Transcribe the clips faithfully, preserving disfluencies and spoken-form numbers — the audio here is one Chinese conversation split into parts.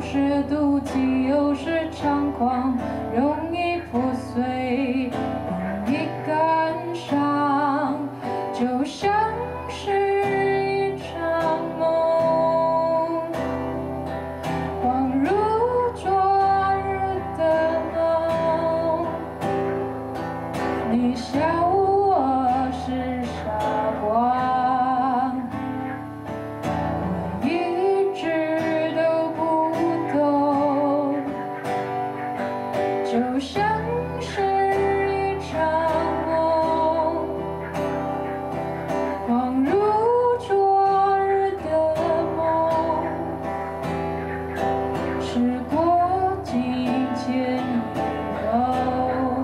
是妒忌，又是猖狂，容易破碎，容易感伤，就像是一场梦，恍如昨日的梦。你笑我是傻瓜，我一直都不懂，就像是一场梦，恍如昨日的梦。时过境迁以后，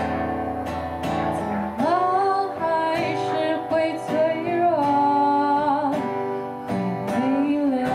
怎么还是会脆弱和泪流？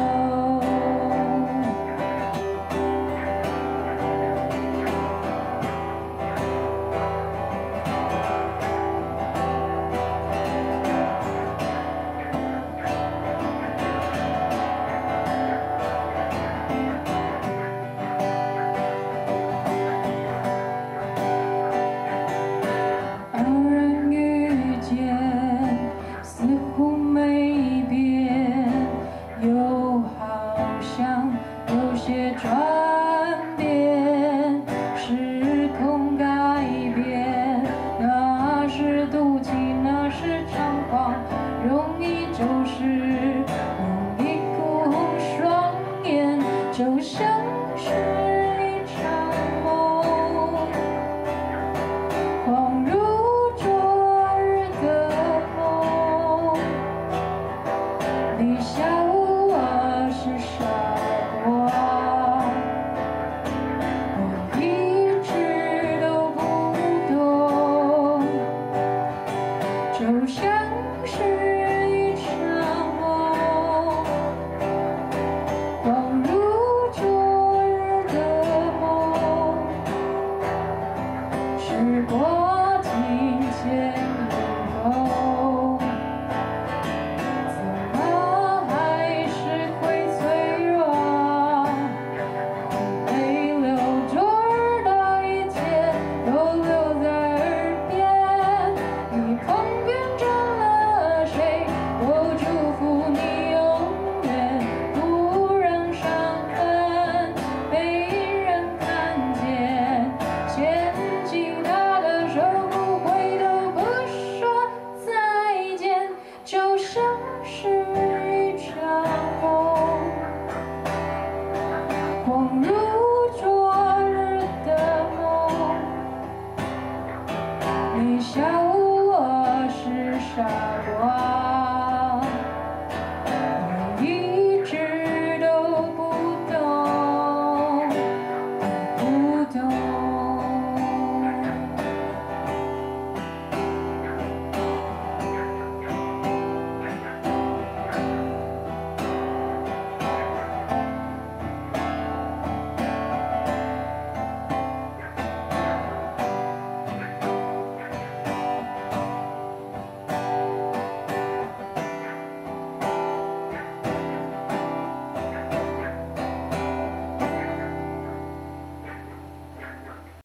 偶然遇见，似乎没变，又好像有些转变，时空改变，那是妒忌，那是猖狂，容易就是容易哭双眼，就像是一场梦，恍如昨日的梦。你笑我是傻瓜，我一直都不懂，就像是一场梦，恍如昨日的梦。时过境迁以后，怎么还是会脆弱和泪流？昨日的一切都留在耳边，你旁边站了谁？我祝福你永远不让伤痕被人看见，牵紧他的手，不回头，不说再见，就像是一场梦，恍如